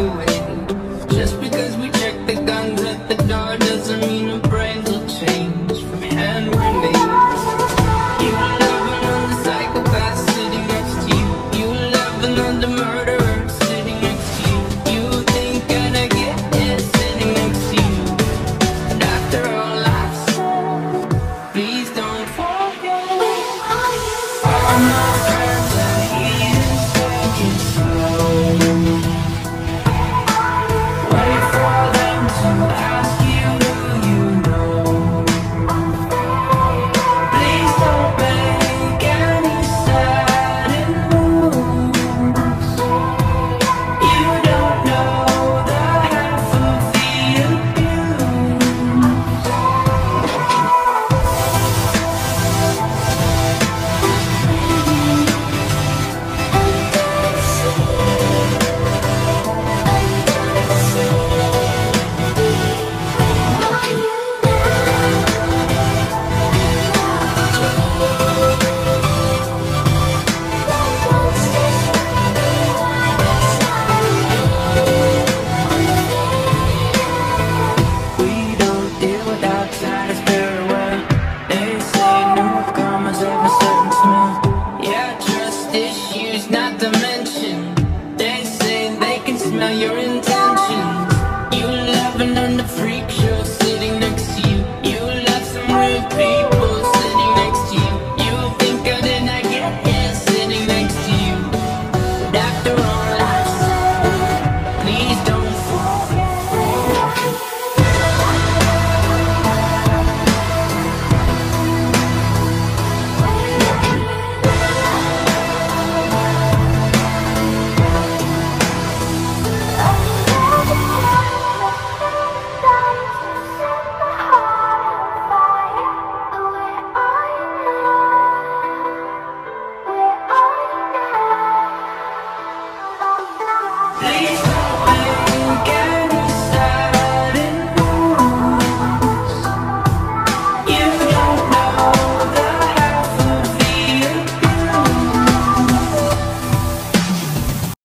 away. Just because we check the guns at the door doesn't mean our brains will change from hand grenades. You laughing on the psychopath sitting next to you. You laughing on the murderer sitting next to you. You think I'd get it sitting next to you. And after all I've said, please don't forget. I'm not hurt to hear you take it slow. Wait for them to ask you who you know. Please don't make any sudden moves. You don't know the half of the abuse. We don't deal with outsiders very well. They say newcomers have a certain smell. Yeah, trust issues not to mention. They say they can smell your intentions. You laughing on the freak show sitting next to you. You love some rude people sitting next to you. You think I did not get here sitting next to you. But after all I've said, please don't forget. Please